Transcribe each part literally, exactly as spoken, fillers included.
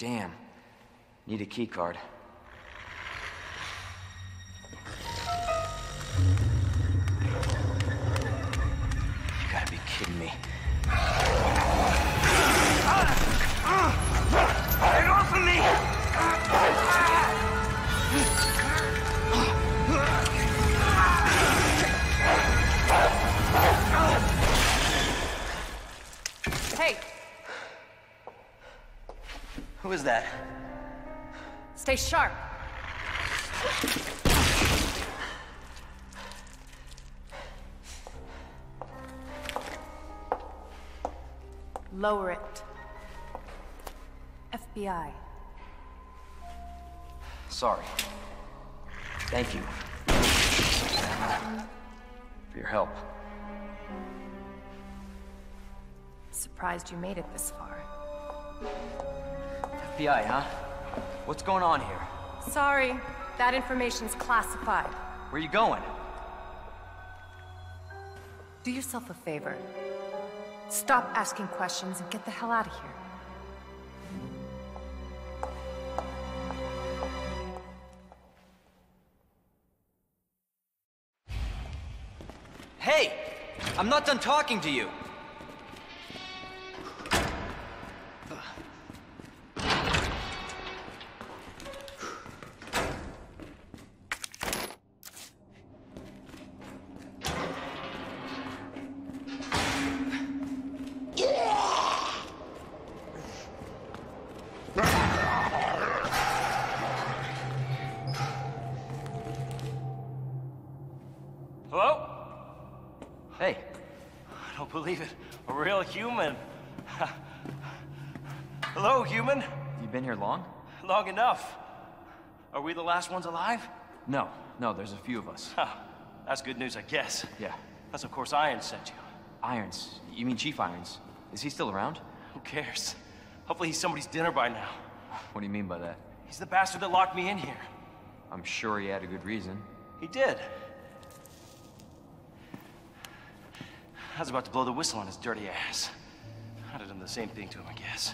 Damn. Need a key card. You gotta be kidding me. Get off of me! Hey! Who is that? Stay sharp. Lower it. F B I. Sorry. Thank you. For your help. Surprised you made it this far. F B I, huh? What's going on here? Sorry, that information's classified. Where are you going? Do yourself a favor. Stop asking questions and get the hell out of here. Hey! I'm not done talking to you! Hello? Hey. I don't believe it. A real human. Hello, human. You been here long? Long enough. Are we the last ones alive? No. No, there's a few of us. Huh. That's good news, I guess. Yeah. That's of course Irons sent you. Irons? You mean Chief Irons? Is he still around? Who cares? Hopefully he's somebody's dinner by now. What do you mean by that? He's the bastard that locked me in here. I'm sure he had a good reason. He did. I was about to blow the whistle on his dirty ass. I'd have done the same thing to him, I guess.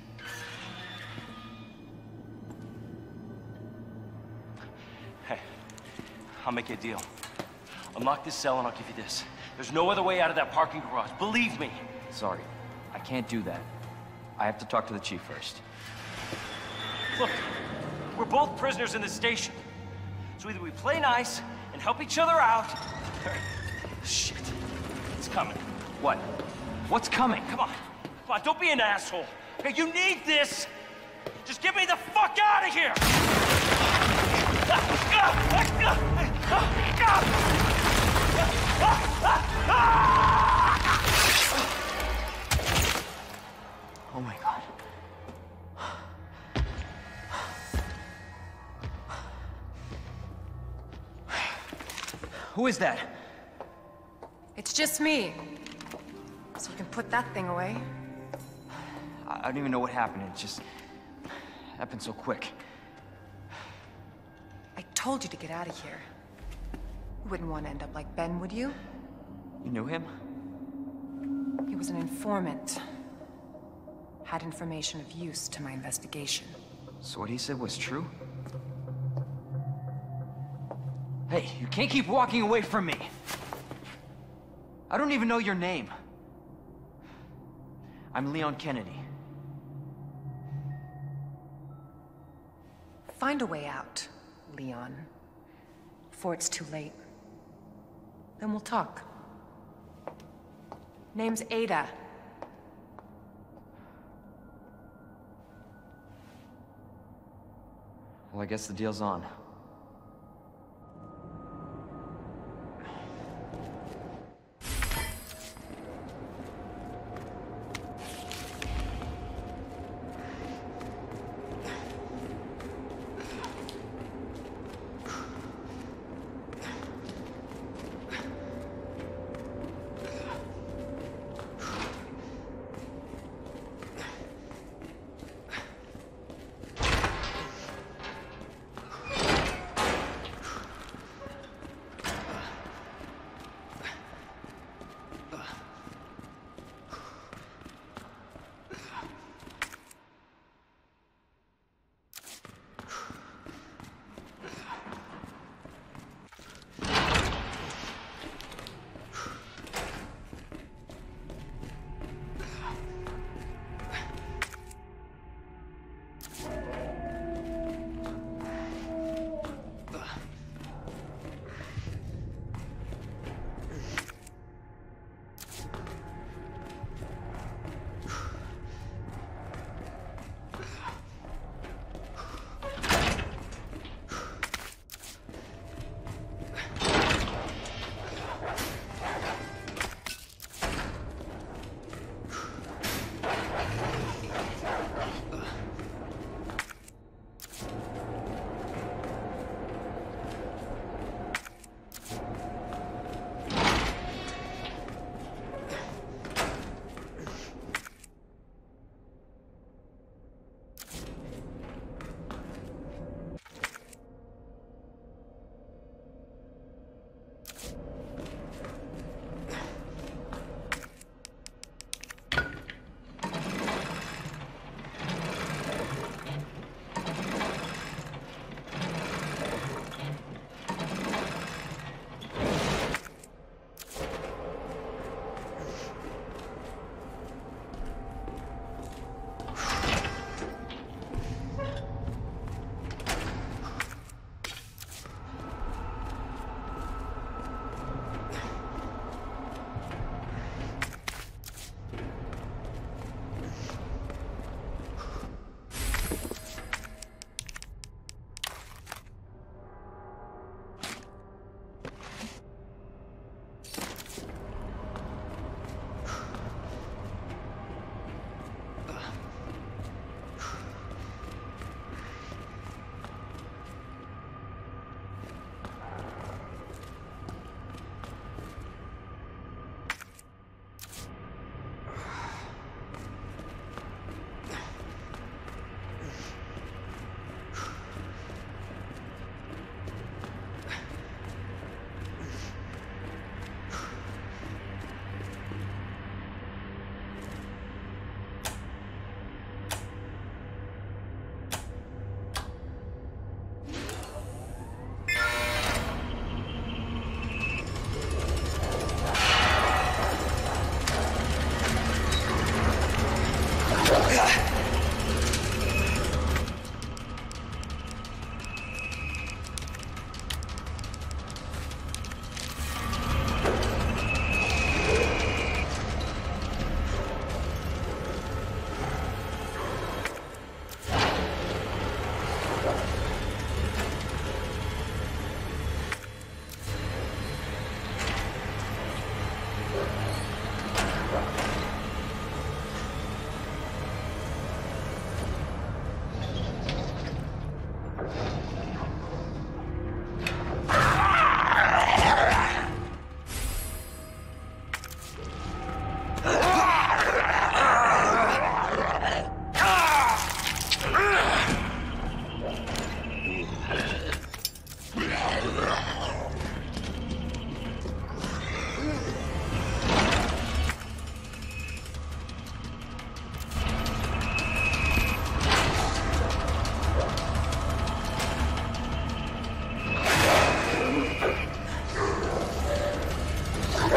Hey, I'll make you a deal. Unlock this cell and I'll give you this. There's no other way out of that parking garage, believe me. Sorry. I can't do that. I have to talk to the chief first. Look, we're both prisoners in this station. So either we play nice and help each other out, or... Shit. It's coming. What? What's coming? Come on. Come on, don't be an asshole. Okay, you need this. Just get me the fuck out of here! Oh my God. Who is that? It's just me. So you can put that thing away. I I don't even know what happened. It just happened so quick. I told you to get out of here. You wouldn't want to end up like Ben, would you? You knew him? He was an informant. Had information of use to my investigation. So what he said was true? Hey, you can't keep walking away from me! I don't even know your name. I'm Leon Kennedy. Find a way out, Leon. Before it's too late. Then we'll talk. Name's Ada. Well, I guess the deal's on.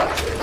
Fuck.